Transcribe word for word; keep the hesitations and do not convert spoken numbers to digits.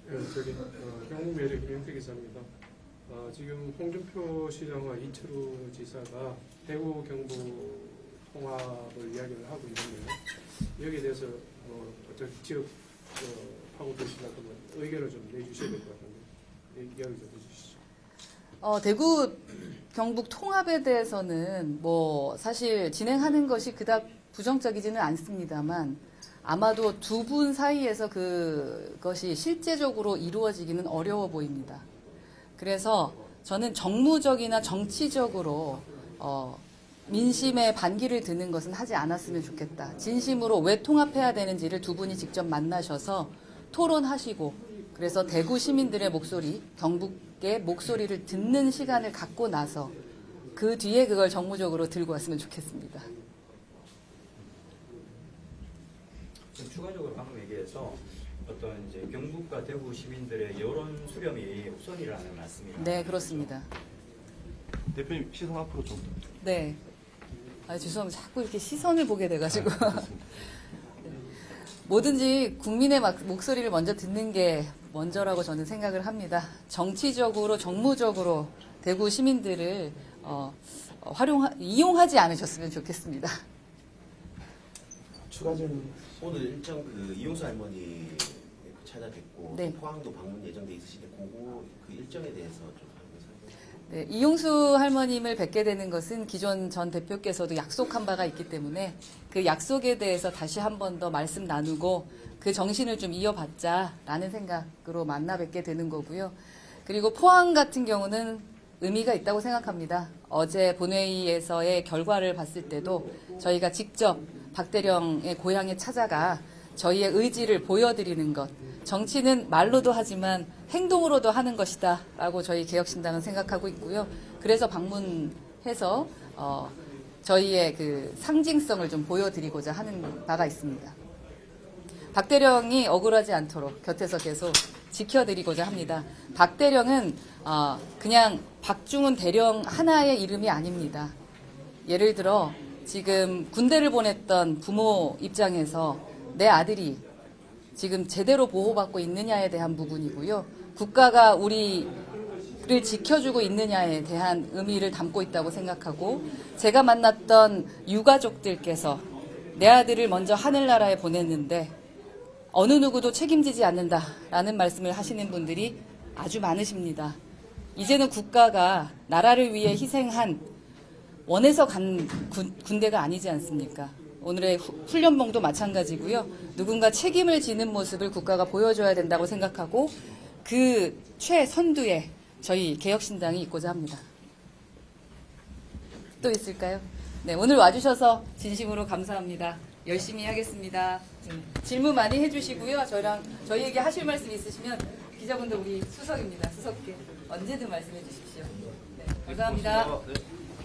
네, 저기 어, 경북매력 김영태 기자입니다. 어, 지금 홍준표 시장과 이철우 지사가 대구 경북 통합을 이야기를 하고 있는데요. 여기에 대해서 어, 어떤 지역 어, 하고 계시나 그러면 의견을 좀 내주셔야 될 것 같은데 네, 이야기 좀 해주시죠. 어, 대구 경북 통합에 대해서는 뭐 사실 진행하는 것이 그닥 부정적이지는 않습니다만 아마도 두 분 사이에서 그것이 실제적으로 이루어지기는 어려워 보입니다. 그래서 저는 정무적이나 정치적으로 어, 민심의 반기를 드는 것은 하지 않았으면 좋겠다. 진심으로 왜 통합해야 되는지를 두 분이 직접 만나셔서 토론하시고 그래서 대구 시민들의 목소리, 경북의 목소리를 듣는 시간을 갖고 나서 그 뒤에 그걸 정무적으로 들고 왔으면 좋겠습니다. 추가적으로 방금 얘기해서 어떤 이제 경북과 대구 시민들의 여론 수렴이 우선이라는 말씀이라. 네, 그렇습니다. 대표님 시선 앞으로 좀. 네. 아, 죄송합니다. 자꾸 이렇게 시선을 보게 돼가지고. 아, 네. 뭐든지 국민의 막, 목소리를 먼저 듣는 게 먼저라고 저는 생각을 합니다. 정치적으로, 정무적으로 대구 시민들을 어, 어, 활용, 이용하지 않으셨으면 좋겠습니다. 추가적인 오늘 일정 그 이용수 할머니 찾아뵙고 네. 포항도 방문 예정돼 있으신데 그거 그 일정에 대해서 좀 네, 이용수 할머님을 뵙게 되는 것은 기존 전 대표께서도 약속한 바가 있기 때문에 그 약속에 대해서 다시 한 번 더 말씀 나누고 그 정신을 좀 이어받자라는 생각으로 만나 뵙게 되는 거고요. 그리고 포항 같은 경우는 의미가 있다고 생각합니다. 어제 본회의에서의 결과를 봤을 때도 저희가 직접 박대령의 고향에 찾아가 저희의 의지를 보여드리는 것. 정치는 말로도 하지만 행동으로도 하는 것이다 라고 저희 개혁신당은 생각하고 있고요. 그래서 방문해서 어, 저희의 그 상징성을 좀 보여드리고자 하는 바가 있습니다. 박대령이 억울하지 않도록 곁에서 계속 지켜드리고자 합니다. 박대령은 어, 그냥 박중훈 대령 하나의 이름이 아닙니다. 예를 들어 지금 군대를 보냈던 부모 입장에서 내 아들이 지금 제대로 보호받고 있느냐에 대한 부분이고요. 국가가 우리를 지켜주고 있느냐에 대한 의미를 담고 있다고 생각하고 제가 만났던 유가족들께서 내 아들을 먼저 하늘나라에 보냈는데 어느 누구도 책임지지 않는다라는 말씀을 하시는 분들이 아주 많으십니다. 이제는 국가가 나라를 위해 희생한 원해서 간 군, 군대가 아니지 않습니까? 오늘의 후, 훈련봉도 마찬가지고요. 누군가 책임을 지는 모습을 국가가 보여줘야 된다고 생각하고 그 최선두에 저희 개혁신당이 있고자 합니다. 또 있을까요? 네, 오늘 와주셔서 진심으로 감사합니다. 열심히 하겠습니다. 네, 질문 많이 해주시고요. 저희랑 저희에게 하실 말씀 있으시면 기자분들 우리 수석입니다. 수석께 언제든 말씀해 주십시오. 네, 감사합니다. 네.